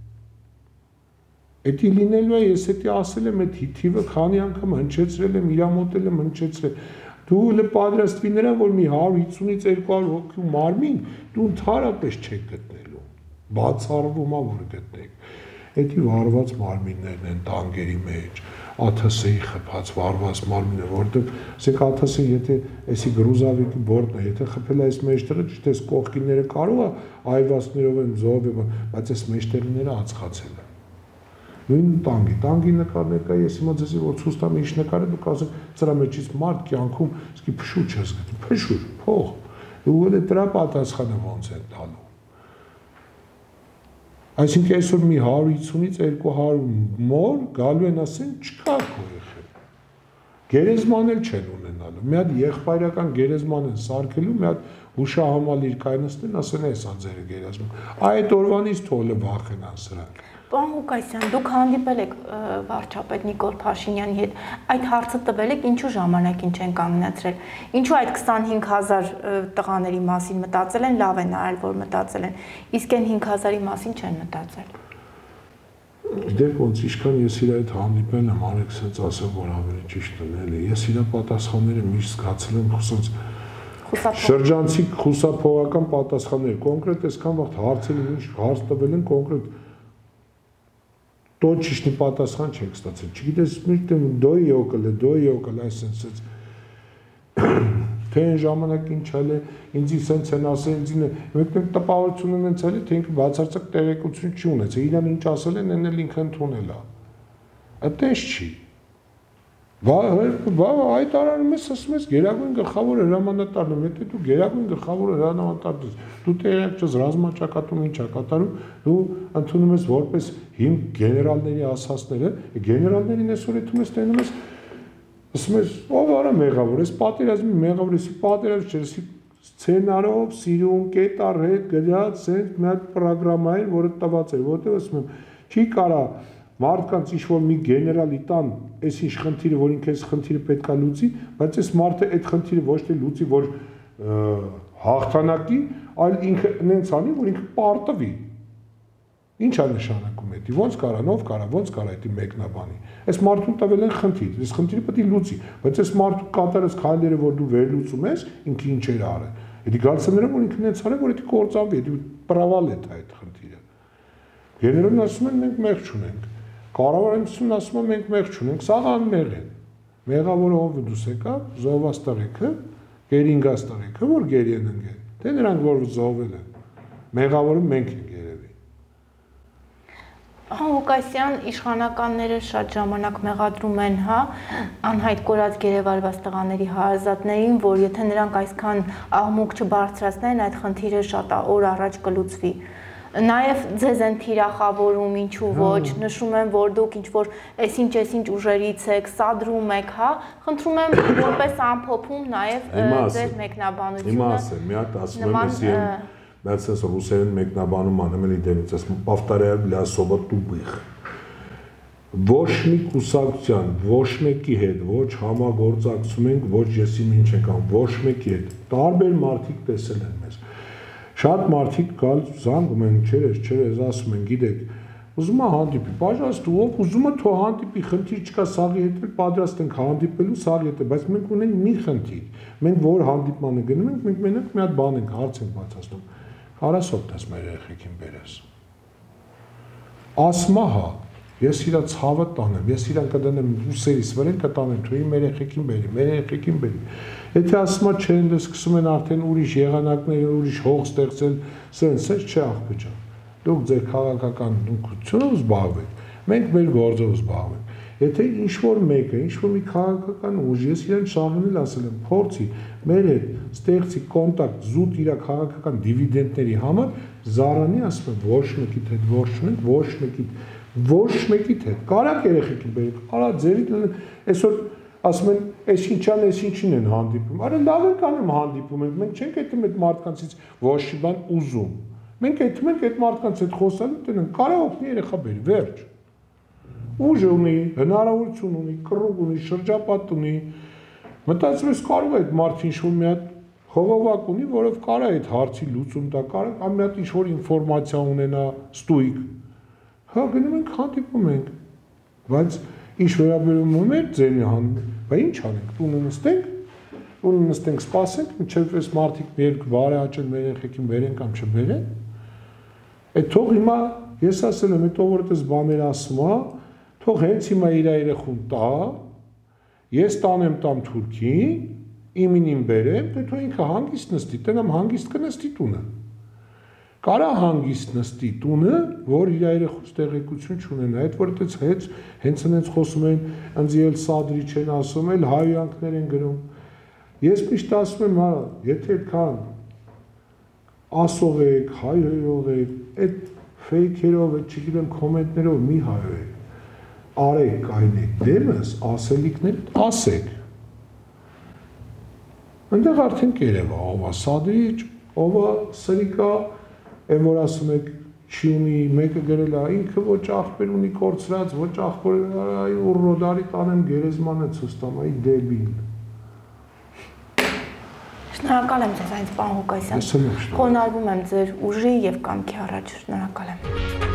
Էդի լինելու է, ես էդի ասել եմ, այդ թիվը քանի անգամ հնչեցրել եմ, իրամոտել եմ, հնչեցրել։ Դու հələ պատրաստվի նրան, որ մի 150-ից 200 հոգու մարմին դու ընդհանրապես չեք գտնելու։ Բացառվում է, որ գտնեք։ Էդի վարված մարմիններն են տանկերի մեջ, ԱԹՍ-ի խփած վարված մարմինը, որտեղ ասենք ԱԹՍ-ը եթե էսի գրուզավիկի բորտն է, եթե խփել է այս մեջտեղը, ճիշտ է կողքինները կարող է այվածքներով են զոհվել, բայց այս մեջտեղները ածխացել են։ Նույն տանկի նկարն եկա, ես հիմա ձեզ որ ցույց տամ ինչ նկար է, դուք ասեք, սրա մեջից մարդ կյանքում իսկի փշուր չես գտի, փշուր, փող։ Ու էլ դրա պատասխանը ոնց է տալու։ Այսինքն այսօր մի 150-ից 200 մոր գալու են ասեն չկա քո երեխան։ Գերեզման էլ չեն ունենալու։ Մի հատ եղբայրական գերեզման են սարքելու, մի հատ Հուշահամալիր կայնստին ասեն էսա ձերը գերազմ։ Այդ օրվանից թողել վախենան սրանք։ Պարոն Ղուկասյան, դուք հանդիպել եք վարչապետ Նիկոլ Փաշինյանի հետ, այդ հարցը տվել եք, ինչու ժամանակին չեն կանգնացրել, ինչու այդ 25,000 տղաների մասին մտածել են, լավ են արել, որ մտածել են, իսկ այն 5,000-ի մասին չեն մտածել։ Գիտեք ոնց ինչքան ես իր այդ հանդիպել եմ, արեք սենց ասեմ, որ ավելի ճիշտ են, էլի, ես իր պատասխանները միշտ զգացել եմ, սենց շրջանցիկ խուսափողական պատասխաններ, կոնկրետ այսքան վաղ հարցերի ինչ հարց տվել են կոնկրետ точечный պատասխան չենք ստացել։ Չգիտես, միշտ դոյ եկել, այսպես թե այն ժամանակ ինչ ալ է, ինձի սենց են ասել, ինձին մեկ տպավորություն են ցալի, թե ինքը բացարձակ տեղեկություն չի ունեցել, իրան ինչ ասել են, այն էլ ինքը ընդունել է։ Այդպես չի։ Այդ արարում ես ասում ես գերագույն գլխավոր հրամանատարն եմ, եթե դու գերագույն գլխավոր հրամանատարն ես, դու տեղյակ չես ռազմաճակատում ինչ է կատարում, դու ընդունում ես որպես հիմք գեներալների ասածները, գեներալներին այսօր եթում ես տենում ես, ասում ես, ով արա մեղավոր, ես պատերազմի մեղավոր, ես պատերազմ չէ, ես սցենարով, սիրուն, կետար հետ գրած, սենց մի հատ պրոգրամա էր, որը տված էր, որտեղ ասում եմ, չի կարա մարդկանց ինչ-որ մի գեներալի տան, այս ինչ խնդիրը, որ ինքը այս խնդիրը պետք է լուծի, բայց այս մարդը այդ խնդիրը ոչ թե լուծի, որ հաղթանակի, այլ ինքը նենց անի, որ ինքը պարտվի։ Ինչ է նշանակում էդի, ոնց կարա, նով կարա, ոնց կարա էդի մեկնաբանի։ Այս մարդուն տվել են խնդիր, այս խնդիրը պետք է լուծի, բայց այս մարդու կատարած քայլերը, որ դու վերլուծում ես, ինքը ինչ էր արել։ Էդի գալցները, որ ինքը նենց արել, որ էդի կործանվի, էդի պրավալ է այդ խնդիրը։ Գեներալն ասում են մենք մեղ չունենք։ Կառավարությունն ասում է մենք մեղ չունենք, սա անմեղ են։ Մեղավորը ով դուս եկավ, զոհվաստեղեքը, գերինգաստեղեքը, որ գերի են ընկել։ Թե նրանք որ զոհվել են։ Մեղավորը մենք ենք երևի։ Ղուկասյան, իշխանականները շատ ժամանակ մեղադրում են, հա, անհայտ կորած գերեվարված տղաների հարազատներին, որ եթե նրանք այսքան աղմուկ չբարձրացնեն, այդ խնդիրը շատ օր առաջ կլուծվի։ Նաև ձեզ են թիրախավորում, ինչու ոչ, նշում են, որ դուք ինչ-որ այսինչ ուժերից եք, սադրում եք, հա, խնդրում եմ որպես ամփոփում նաև ձեր մեկնաբանությունը։ Հիմա ասեմ, մի հատ ասում եմ, ես ես ռուսերեն մեկնաբանում անեմ էլի դեմից, ասում повторяю для особо тупых։ Ոչ մի կուսակցության, ոչ մեկի հետ, ոչ համագործակցում ենք, ոչ եսի ինչ ենք անում, ոչ մեկի հետ։ Տարբեր մարդիկ տեսել են մեզ։ Շատ մարդիկ գալ զանգում են, չերես, ասում են, գիտեք, ուզում է հանդիպի, պաժաստ ով ուզում է թող հանդիպի, խնդիր չկա, սաղի հետ էլ պատրաստ ենք հանդիպելու, սաղի հետ, բայց մենք ունենք մի խնդիր, մենք որ հանդիպմանը գնում ենք, մենք մենակ մի հատ բան ենք, հարց ենք բացասնում, կարաս օգտես մեր երեխեքին բերես։ Ասմա հա, ես իրա ցավը տանեմ, ես իրան կդնեմ ուսերիս վրան կտանեմ, թույի մեր երեխեքին բերի։ Եթե ասմա չեն, դե սկսում են արդեն ուրիշ եղանակներ, ուրիշ հող ստեղծել, սենց չէ աղբեջան։ Դուք ձեր քաղաքական դունքությունով զբաղվեք, մենք մեր գործով զբաղվենք։ Եթե ինչ-որ մեկը, ինչ-որ մի քաղաքական ուժ, ես իրեն շահանել ասել եմ, փորձի մեր հետ ստեղծի կոնտակտ զուտ իր քաղաքական դիվիդենդների համար, զարանի ասում եմ, ոչ մեկիդ հետ ոչ չունենք, ոչ մեկիդ հետ։ Կարակ երեխեքին բերեք, արա ձերիդ այսօր ասում են, այս ինչան, այս ինչին են հանդիպում։ Արա լավ ենք անում հանդիպում ենք, մենք չենք այդտեղ այդ մարդկանցից ոչ մի բան ուզում։ Մենք այդտեղ ենք այդ մարդկանց հետ խոսալու տնենք, կարա օգնի երեխա բերի, վերջ։ Ուժ ունի, հնարավորություն ունի, կռուկ ունի, շրջապատ ունի։ Մտածում ես կարող է այդ մարդը ինչ-որ մի հատ խողովակ ունի, որով կարա այդ հարցի լուծում տա, կարա կամ մի հատ ինչ-որ ինֆորմացիա ունենա ստույգ։ Հա գնում ենք հանդիպում ենք, բայց ինչ վերաբերում է ձերի հանդիպում, բայց ինչ անենք, տունը նստենք, սպասենք, մինչև այս մարդիկ մի երկու վարը աճեն մեր երեխեքին բերեն կամ չբերեն։ Այդ թող հիմա ես ասել եմ, այդ ով որ այդպես բաներ ասում է, թող հենց հիմա իր երեխուն տա, ես տանեմ տամ Թուրքիին, իմին բերեմ, դե թող ինքը հանգիստ նստի, տենամ հանգիստ կնստի տունը։ Կարա հանգիստ նստի տունը, որ իր երեխուց տեղեկություն չունենա, այդ որ այդպես հենց հենց խոսում են, ինձ էլ սադրի չեն ասում, էլ հայյանքներ են գրում։ Ես միշտ ասում եմ, հա, եթե այդքան ասող եք, հայհոյող եք, այդ ֆեյքերով, այդ չգիտեմ կոմենտներով մի հայհոյեք, արեք, կայնեք դեմս, ասելիքներ ասեք։ Այնտեղ արդեն կերևա, ով է սադրիչ, ով է սրիկա, այն որ ասում եք չի ունի, մեկը գրել է, ինքը ոչ աղբեր ունի կորցրած, ոչ աղբեր, այ ուռոդարի տանեմ գերեզմանը ցույց տամ, այ դեբիլ։ Շնորհակալ եմ ձեզ, այնց պարոն Ղուկասյան։ Խոնարհվում եմ ձեր ուժի եւ կամքի առաջ, շնորհակալ եմ։